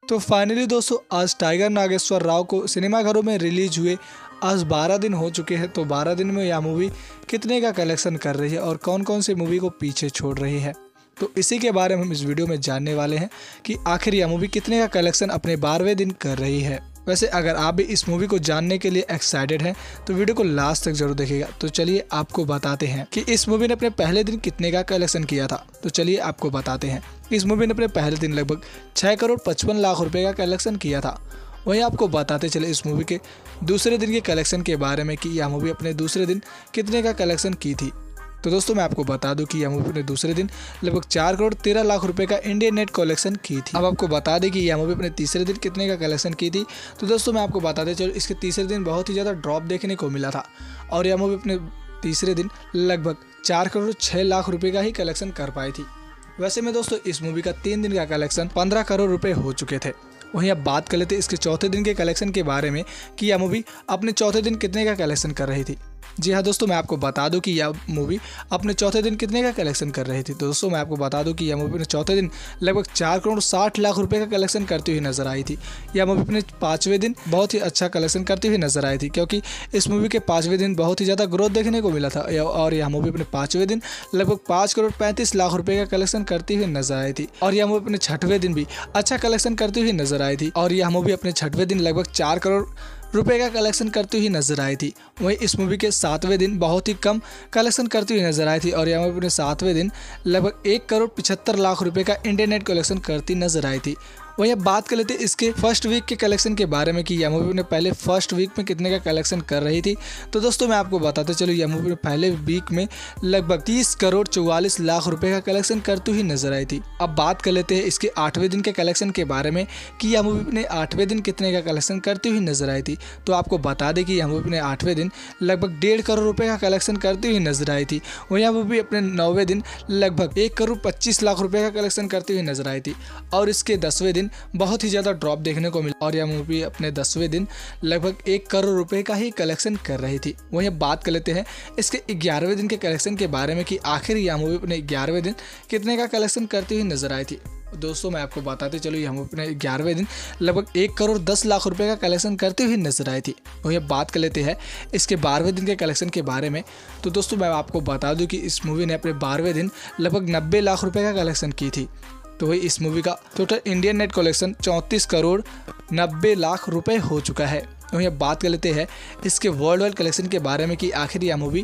तो फाइनली दोस्तों आज टाइगर नागेश्वर राव को सिनेमाघरों में रिलीज हुए आज 12 दिन हो चुके हैं। तो 12 दिन में यह मूवी कितने का कलेक्शन कर रही है और कौन कौन से मूवी को पीछे छोड़ रही है, तो इसी के बारे में हम इस वीडियो में जानने वाले हैं कि आखिर यह मूवी कितने का कलेक्शन अपने 12वें दिन कर रही है। वैसे अगर आप भी इस मूवी को जानने के लिए एक्साइटेड हैं तो वीडियो को लास्ट तक जरूर देखिएगा। तो चलिए आपको बताते हैं कि इस मूवी ने अपने पहले दिन कितने का कलेक्शन किया था। तो चलिए आपको बताते हैं इस मूवी ने अपने पहले दिन लगभग 6 करोड़ 55 लाख रुपए का कलेक्शन किया था। वहीं आपको बताते चले इस मूवी के दूसरे दिन के कलेक्शन के बारे में कि यह मूवी अपने दूसरे दिन कितने का कलेक्शन की थी। तो दोस्तों मैं आपको बता दूं कि यह मूवी अपने दूसरे दिन लगभग 4 करोड़ 13 लाख रुपए का इंडियन नेट कलेक्शन की थी। अब आपको बता दें कि यह मूवी अपने तीसरे दिन कितने का कलेक्शन की थी। तो दोस्तों मैं आपको बताते चलो इसके तीसरे दिन बहुत ही ज़्यादा ड्रॉप देखने को मिला था और यह मूवी अपने तीसरे दिन लगभग 4 करोड़ 6 लाख रुपए का ही कलेक्शन कर पाई थी। वैसे में दोस्तों इस मूवी का 3 दिन का कलेक्शन 15 करोड़ रुपए हो चुके थे। वहीं अब बात कर लेते इसके चौथे दिन के कलेक्शन के बारे में कि यह मूवी अपने चौथे दिन कितने का कलेक्शन कर रही थी। जी हाँ दोस्तों मैं आपको बता दूं कि यह मूवी अपने चौथे दिन कितने का कलेक्शन कर रही थी। तो दोस्तों मैं आपको बता दूं कि यह मूवी अपने चौथे दिन लगभग 4 करोड़ 60 लाख रुपए का कलेक्शन करती हुई नजर आई थी। यह मूवी अपने 5वें दिन बहुत ही अच्छा कलेक्शन करती हुई नजर आई थी, क्योंकि इस मूवी के 5वें दिन बहुत ही ज़्यादा ग्रोथ देखने को मिला था और यह मूवी अपने 5वें दिन लगभग 5 करोड़ 35 लाख रुपए का कलेक्शन करती हुई नजर आई थी। और यह मूवी अपने 6वें दिन भी अच्छा कलेक्शन करती हुई नजर आई थी और यह मूवी अपने 6वें दिन लगभग 4 करोड़ रुपए का कलेक्शन करती हुई नजर आई थी। वहीं इस मूवी के 7वें दिन बहुत ही कम कलेक्शन करती हुई नजर आई थी और यह मूवी अपने 7वें दिन लगभग 1 करोड़ 75 लाख रुपए का इंडियन नेट कलेक्शन करती नजर आई थी। वहीं अब बात कर लेते हैं इसके फर्स्ट वीक के कलेक्शन के बारे में कि यह मूवी ने पहले फर्स्ट वीक में कितने का कलेक्शन कर रही थी। तो दोस्तों मैं आपको बताते चलो यह मूवी ने पहले वीक में लगभग 30 करोड़ 44 लाख रुपए का कलेक्शन करती हुई नजर आई थी। अब बात कर लेते हैं इसके 8वें दिन के कलेक्शन के बारे में कि यह मूवी ने 8वें दिन कितने का कलेक्शन करती हुई नजर आई थी। तो आपको बता दें कि यह मूवी ने 8वें दिन लगभग 1.5 करोड़ रुपए का कलेक्शन करती हुई नजर आई थी। वहीं यह मूवी अपने 9वें दिन लगभग 1 करोड़ 25 लाख रुपए का कलेक्शन करती हुई नजर आई थी और इसके 10वें दिन बहुत ही ज्यादा ड्रॉप देखने को मिला और यह मूवी अपने 10वें दिन लगभग 1 करोड़ रुपए का ही कलेक्शन कर रही थी। वहीं बात कर लेते हैं इसके 11वें दिन के कलेक्शन के बारे में कि आखिर यह मूवी अपने 11वें दिन कितने का कलेक्शन करती हुई नजर आई थी। दोस्तों मैं आपको बताते चलो यह मूवी अपने 11वें दिन लगभग 1 करोड़ 10 लाख रुपए का कलेक्शन करती हुई नजर आई थी। वहीं बात कर लेते हैं इसके 12वें दिन के कलेक्शन के बारे में। तो दोस्तों मैं आपको बता दूं कि इस मूवी ने अपने 12वें दिन लगभग 90 लाख रुपए का कलेक्शन की थी। तो वही इस मूवी का total Indian net collection 34 crore 90 lakh रुपए हो चुका है। वहीं अब बात कर लेते हैं इसके वर्ल्ड वाइड कलेक्शन के बारे में कि आखिर यह मूवी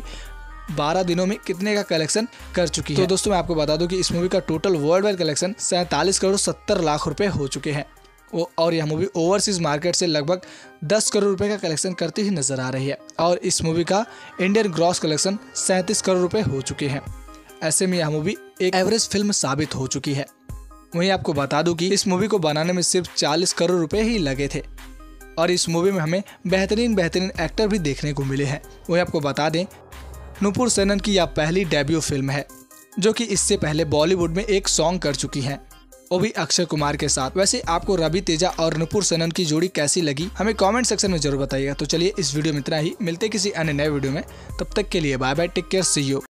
12 दिनों में कितने का कलेक्शन कर चुकी है। तो दोस्तों मैं आपको बता दूं कि इस मूवी का total world wide collection 47 crore 70 lakh रुपए हो चुके हैं और यह मूवी ओवरसीज मार्केट से लगभग 10 करोड़ रुपए का कलेक्शन करती हुई नजर आ रही है और इस मूवी का इंडियन ग्रॉस कलेक्शन 37 करोड़ रुपए हो चुके हैं। ऐसे में यह मूवी एक एवरेज फिल्म साबित हो चुकी है। वहीं आपको बता दूं कि इस मूवी को बनाने में सिर्फ 40 करोड़ रुपए ही लगे थे और इस मूवी में हमें बेहतरीन एक्टर भी देखने को मिले हैं। वहीं आपको बता दें नुपुर सेनन की यह पहली डेब्यू फिल्म है जो कि इससे पहले बॉलीवुड में एक सॉन्ग कर चुकी हैं, वो भी अक्षय कुमार के साथ। वैसे आपको रवि तेजा और नुपुर सेनन की जोड़ी कैसी लगी हमें कमेंट सेक्शन में जरूर बताइएगा। तो चलिए इस वीडियो में इतना ही, मिलते किसी अन्य नए वीडियो में, तब तक के लिए bye bye, take care, see you.